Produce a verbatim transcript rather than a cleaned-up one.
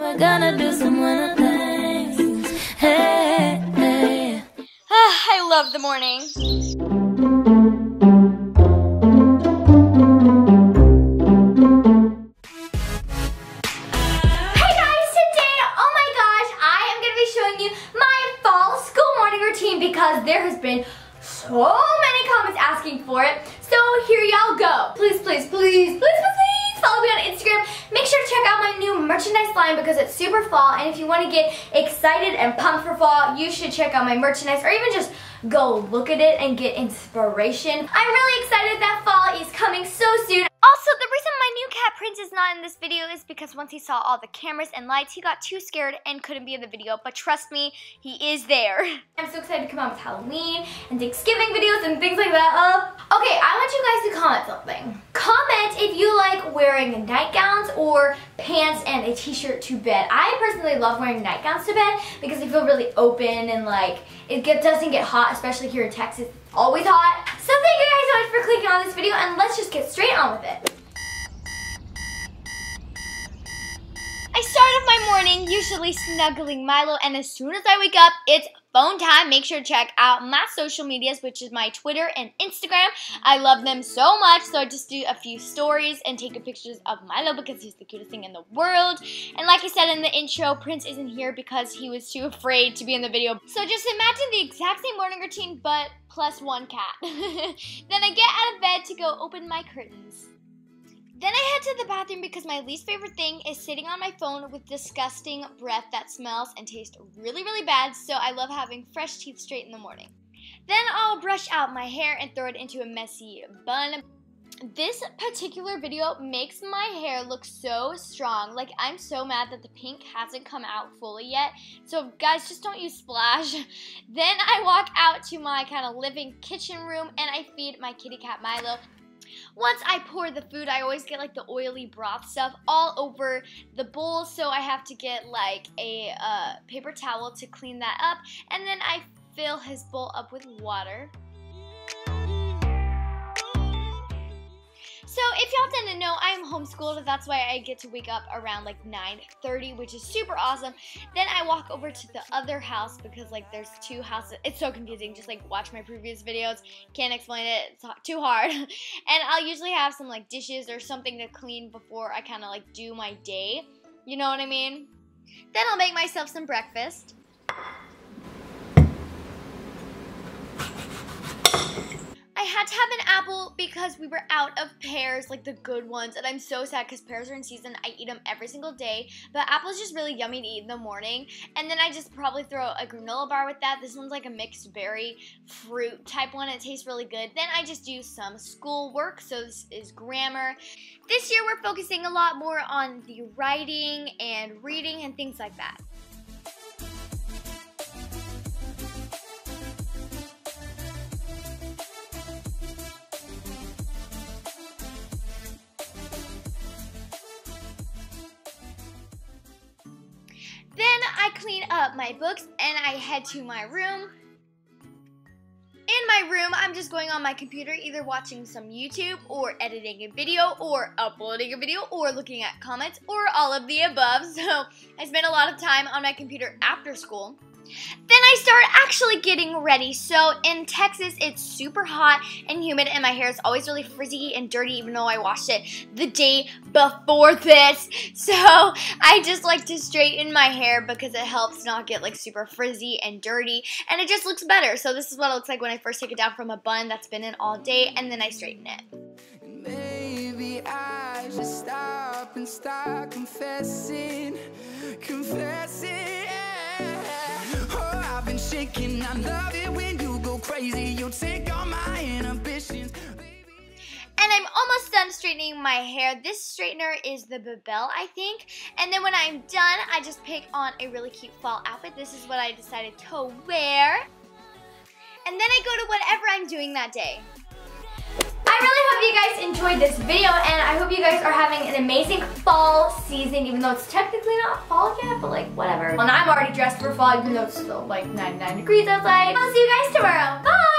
We're gonna do some winter things. Hey, hey. I love the morning. Hey guys, today, oh my gosh, I am going to be showing you my fall school morning routine because there has been so many comments asking for it. So here y'all go. Please, please, please, please, please, please follow me on Instagram. Make sure to check out my new merchandise line because it's super fall, and if you want to get excited and pumped for fall, you should check out my merchandise or even just go look at it and get inspiration. I'm really excited that fall is coming so soon. Also, the reason my new cat Prince is not in this video is because once he saw all the cameras and lights, he got too scared and couldn't be in the video, but trust me, he is there. I'm so excited to come out with Halloween and Thanksgiving videos and things like that. Uh, okay, I want you guys to comment something. Comment if you like wearing nightgowns or pants and a t-shirt to bed. I personally love wearing nightgowns to bed because they feel really open and like it get, doesn't get hot, especially here in Texas. It's always hot. So thank you guys so much for clicking on this video, and let's just get straight on with it. I start off my morning usually snuggling Milo, and as soon as I wake up, it's phone time. Make sure to check out my social medias, which is my Twitter and Instagram. I love them so much, so I just do a few stories and take pictures of Milo because he's the cutest thing in the world. And like I said in the intro, Prince isn't here because he was too afraid to be in the video. So just imagine the exact same morning routine, but plus one cat. Then I get out of bed to go open my curtains. Then I head to the bathroom because my least favorite thing is sitting on my phone with disgusting breath that smells and tastes really, really bad, so I love having fresh teeth straight in the morning. Then I'll brush out my hair and throw it into a messy bun. This particular video makes my hair look so strong. Like, I'm so mad that the pink hasn't come out fully yet. So guys, just don't use splash. Then I walk out to my kind of living kitchen room and I feed my kitty cat Milo. Once I pour the food, I always get like the oily broth stuff all over the bowl, so I have to get like a uh, paper towel to clean that up, and then I fill his bowl up with water. So if y'all didn't know, I am homeschooled. That's why I get to wake up around like nine thirty, which is super awesome. Then I walk over to the other house because like there's two houses. It's so confusing. Just like watch my previous videos. Can't explain it. It's too hard. And I'll usually have some like dishes or something to clean before I kind of like do my day. You know what I mean? Then I'll make myself some breakfast. I had to have an apple because we were out of pears, like the good ones, and I'm so sad because pears are in season. I eat them every single day, but apple is just really yummy to eat in the morning. And then I just probably throw a granola bar with that. This one's like a mixed berry fruit type one. It tastes really good. Then I just do some school work, so this is grammar. This year we're focusing a lot more on the writing and reading and things like that. Then I clean up my books and I head to my room. In my room, I'm just going on my computer, either watching some YouTube or editing a video or uploading a video or looking at comments or all of the above. So I spend a lot of time on my computer after school. Then I start actually getting ready. So in Texas, it's super hot and humid and my hair is always really frizzy and dirty even though I washed it the day before this. So I just like to straighten my hair because it helps not get like super frizzy and dirty and it just looks better. So this is what it looks like when I first take it down from a bun that's been in all day and then I straighten it. Maybe I should stop and start confessing, confessing. Oh, I've been shaking. I love it when you go crazy. You take all my inhibitions. And I'm almost done straightening my hair. This straightener is the Babel, I think. And then when I'm done, I just pick on a really cute fall outfit. This is what I decided to wear. And then I go to whatever I'm doing that day. I really hope you guys enjoyed this video, and I hope you guys are having an amazing fall season, even though it's technically not fall yet, but like whatever. Well, I'm already dressed for fall, even though it's still like ninety-nine degrees outside. I'll see you guys tomorrow. Bye!